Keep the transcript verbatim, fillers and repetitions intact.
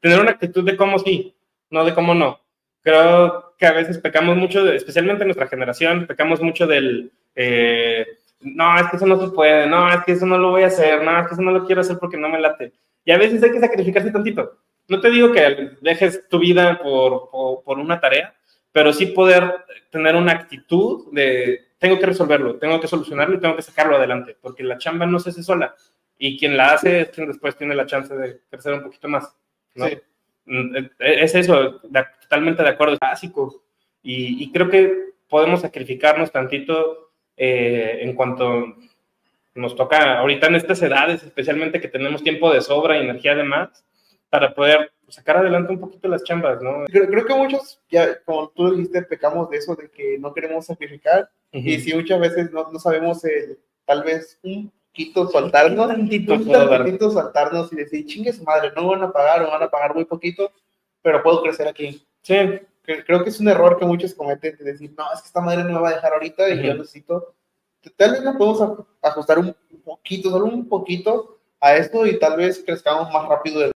tener una actitud de cómo sí, no de cómo no. Creo que a veces pecamos mucho, de, especialmente en nuestra generación, pecamos mucho del, eh, no, es que eso no se puede, no, es que eso no lo voy a hacer, no, es que eso no lo quiero hacer porque no me late. Y a veces hay que sacrificarse tantito. No te digo que dejes tu vida por, por, por una tarea, pero sí poder tener una actitud de, tengo que resolverlo, tengo que solucionarlo y tengo que sacarlo adelante, porque la chamba no se hace sola. Y quien la hace es quien después tiene la chance de crecer un poquito más, ¿no? Sí. Es eso, de, totalmente de acuerdo, es básico. Y, y creo que podemos sacrificarnos tantito eh, en cuanto nos toca ahorita en estas edades, especialmente que tenemos tiempo de sobra y energía de más, para poder sacar adelante un poquito las chambas, ¿no? Creo, creo que muchos, ya como tú dijiste, pecamos de eso, de que no queremos sacrificar, uh-huh. Y si muchas veces no, no sabemos el, tal vez un poquito soltarnos, un tantito, un tantito soltarnos y decir, chingue su madre, no van a pagar o van a pagar muy poquito, pero puedo crecer aquí. Sí. Creo que es un error que muchos cometen, de decir, no, es que esta madre no me va a dejar ahorita y uh-huh. Yo necesito, tal vez nos podemos ajustar un poquito, solo un poquito a esto y tal vez crezcamos más rápido de